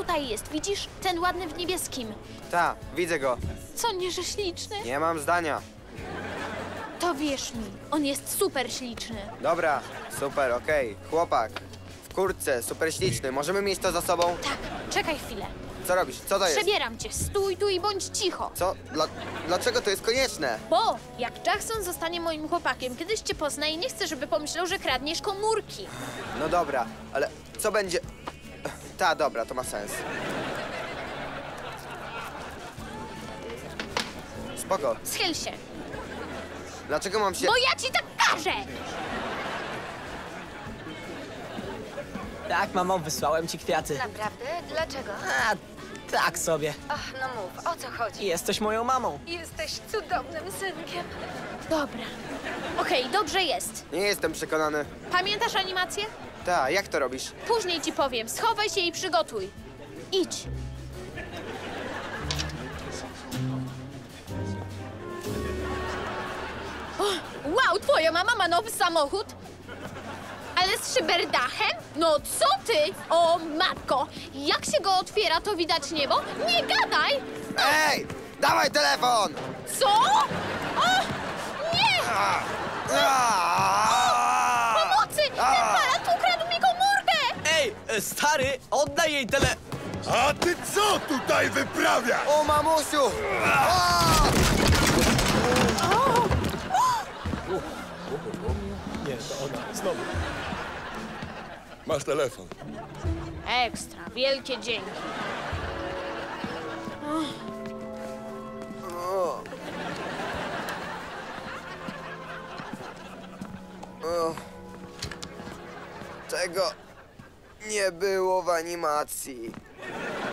tutaj jest, widzisz? Ten ładny w niebieskim. Ta, widzę go. Co nie, że śliczny? Nie mam zdania. To wierz mi, on jest super śliczny. Dobra, super, okej. Chłopak, w kurtce, super śliczny. Możemy mieć to za sobą? Tak, czekaj chwilę. Co robisz? Co to jest? Przebieram cię, stój tu i bądź cicho. Co? Dlaczego to jest konieczne? Bo jak Jackson zostanie moim chłopakiem, kiedyś cię pozna i nie chcę, żeby pomyślał, że kradniesz komórki. No dobra, ale co będzie... Ta, dobra, to ma sens. Spoko. Schyl się, Dlaczego mam się... bo ja ci tak każę! Tak, mamo, wysłałem ci kwiaty. Naprawdę? Dlaczego? A, tak sobie. Ach, no mów, o co chodzi? Jesteś moją mamą. Jesteś cudownym synkiem. Dobra. Okej, dobrze jest. Nie jestem przekonany. Pamiętasz animację? Ta, jak to robisz? Później ci powiem. Schowaj się i przygotuj. Idź. O, wow, twoja mama ma nowy samochód? Ale z szyberdachem? No co ty? O matko, jak się go otwiera, to widać niebo? Nie gadaj! Ej! Dawaj telefon! Co? O! Nie! Pomocy! Ten palat ukradł mi komórkę! Ej, stary, oddaj jej tele... A ty co tutaj wyprawiasz? O, mamusiu! Nie, to ona, znowu. Masz telefon. Ekstra, wielkie dzięki. Tego nie było w animacji.